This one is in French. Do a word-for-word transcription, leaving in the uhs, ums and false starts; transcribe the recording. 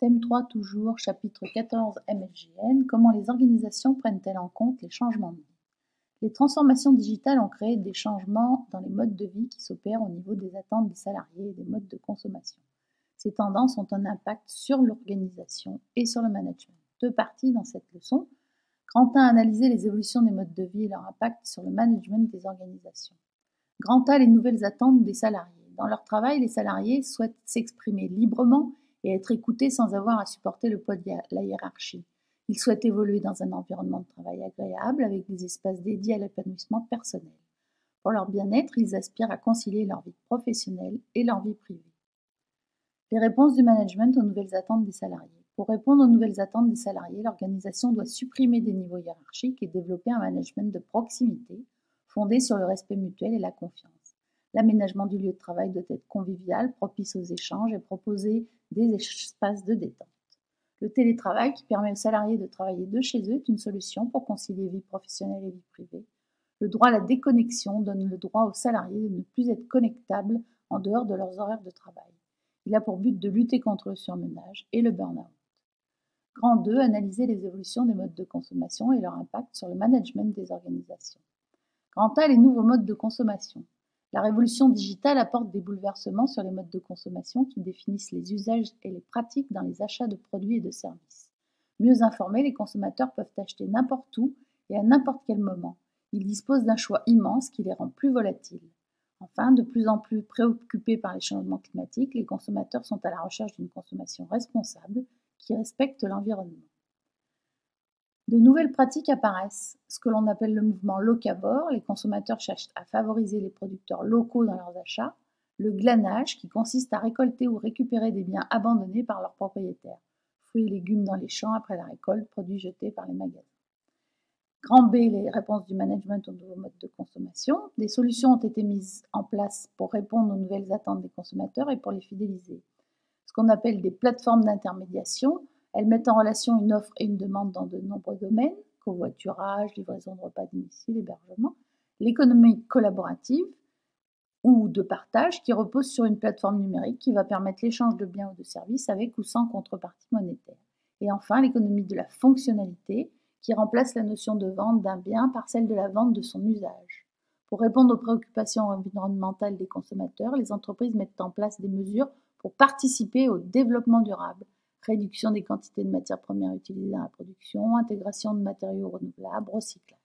Thème trois toujours, chapitre quatorze M F G N, comment les organisations prennent-elles en compte les changements de vie? Les transformations digitales ont créé des changements dans les modes de vie qui s'opèrent au niveau des attentes des salariés et des modes de consommation. Ces tendances ont un impact sur l'organisation et sur le management. Deux parties dans cette leçon. Grand un, analyser les évolutions des modes de vie et leur impact sur le management des organisations. Grand A, les nouvelles attentes des salariés. Dans leur travail, les salariés souhaitent s'exprimer librement et être écoutés sans avoir à supporter le poids de la hiérarchie. Ils souhaitent évoluer dans un environnement de travail agréable avec des espaces dédiés à l'épanouissement personnel. Pour leur bien-être, ils aspirent à concilier leur vie professionnelle et leur vie privée. Les réponses du management aux nouvelles attentes des salariés. Pour répondre aux nouvelles attentes des salariés, l'organisation doit supprimer des niveaux hiérarchiques et développer un management de proximité fondé sur le respect mutuel et la confiance. L'aménagement du lieu de travail doit être convivial, propice aux échanges et proposer des espaces de détente. Le télétravail, qui permet aux salariés de travailler de chez eux, est une solution pour concilier vie professionnelle et vie privée. Le droit à la déconnexion donne le droit aux salariés de ne plus être connectables en dehors de leurs horaires de travail. Il a pour but de lutter contre le surmenage et le burn-out. Grand deux, analyser les évolutions des modes de consommation et leur impact sur le management des organisations. Grand A, les nouveaux modes de consommation. La révolution digitale apporte des bouleversements sur les modes de consommation qui définissent les usages et les pratiques dans les achats de produits et de services. Mieux informés, les consommateurs peuvent acheter n'importe où et à n'importe quel moment. Ils disposent d'un choix immense qui les rend plus volatiles. Enfin, de plus en plus préoccupés par les changements climatiques, les consommateurs sont à la recherche d'une consommation responsable qui respecte l'environnement. De nouvelles pratiques apparaissent, ce que l'on appelle le mouvement locavore. Les consommateurs cherchent à favoriser les producteurs locaux dans leurs achats. Le glanage, qui consiste à récolter ou récupérer des biens abandonnés par leurs propriétaires. Fruits et légumes dans les champs après la récolte, produits jetés par les magasins. Grand B, les réponses du management aux nouveaux modes de consommation. Des solutions ont été mises en place pour répondre aux nouvelles attentes des consommateurs et pour les fidéliser. Ce qu'on appelle des plateformes d'intermédiation. Elles mettent en relation une offre et une demande dans de nombreux domaines, covoiturage, livraison de repas à domicile, hébergement. L'économie collaborative ou de partage qui repose sur une plateforme numérique qui va permettre l'échange de biens ou de services avec ou sans contrepartie monétaire. Et enfin, l'économie de la fonctionnalité qui remplace la notion de vente d'un bien par celle de la vente de son usage. Pour répondre aux préoccupations environnementales des consommateurs, les entreprises mettent en place des mesures pour participer au développement durable. Réduction des quantités de matières premières utilisées dans la production, intégration de matériaux renouvelables, recyclage.